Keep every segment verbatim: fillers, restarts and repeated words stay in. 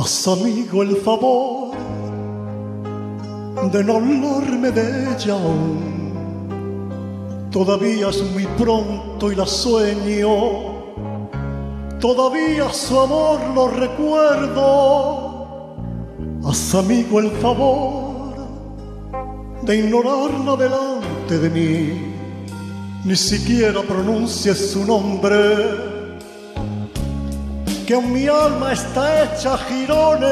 Haz, amigo, el favor de no hablarme de ella aún. Todavía es muy pronto y la sueño, todavía su amor lo recuerdo. Haz, amigo, el favor de ignorarla delante de mí, ni siquiera pronuncies su nombre, que en mi alma está hecha jirones,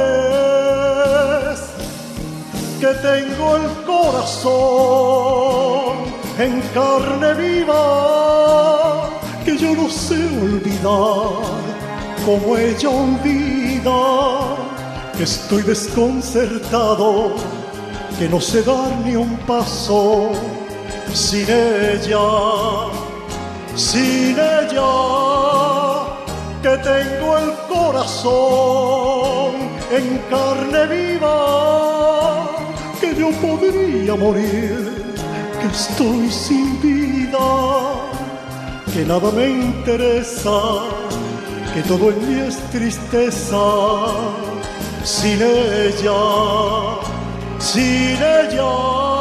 que tengo el corazón en carne viva, que yo no sé olvidar como ella olvida, que estoy desconcertado, que no sé dar ni un paso sin ella, sin ella, que tengo el corazón en carne viva, que yo podría morir, que estoy sin vida, que nada me interesa, que todo en mí es tristeza, sin ella, sin ella.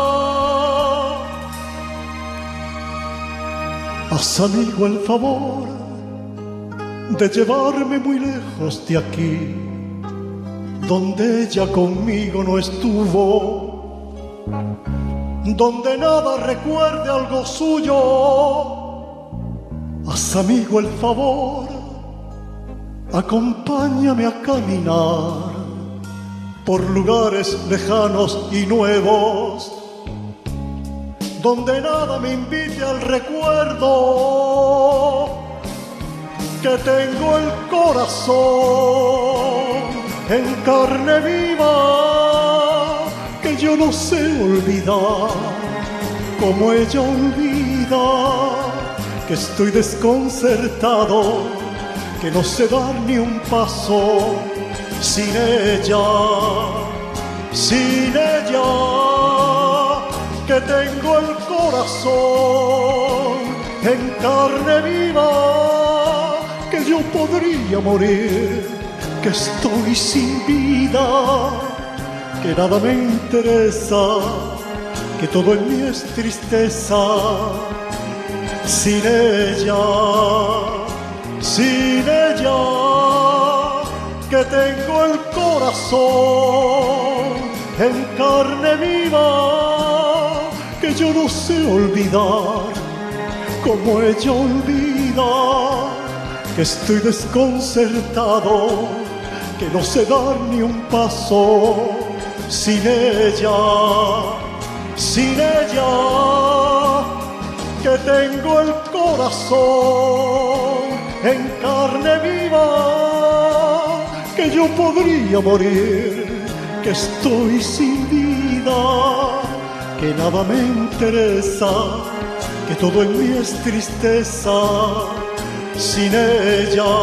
Haz, amigo, el favor de llevarme muy lejos de aquí, donde ella conmigo no estuvo, donde nada recuerde algo suyo. Haz, amigo, el favor, acompáñame a caminar por lugares lejanos y nuevos, donde nada me invite al recuerdo, que tengo el corazón en carne viva, que yo no sé olvidar como ella olvida, que estoy desconcertado, que no sé dar ni un paso sin ella, sin ella, que tengo el corazón en carne viva, que yo podría morir, que estoy sin vida, que nada me interesa, que todo en mí es tristeza, sin ella, sin ella, que tengo el corazón en carne viva, que yo no sé olvidar como ella olvida, que estoy desconcertado, que no sé dar ni un paso sin ella, sin ella, que tengo el corazón en carne viva, que yo podría morir, que estoy sin vida, que nada me interesa, que todo en mí es tristeza, sin ella,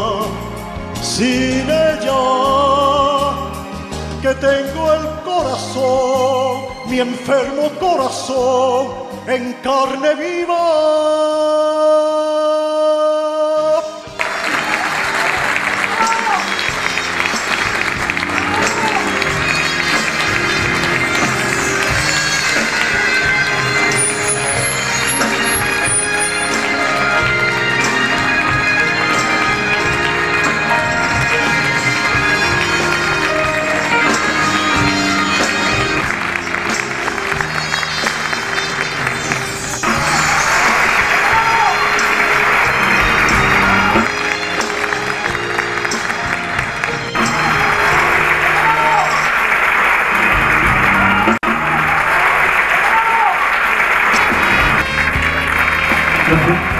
sin ella, que tengo el corazón, mi enfermo corazón, en carne viva. Gracias.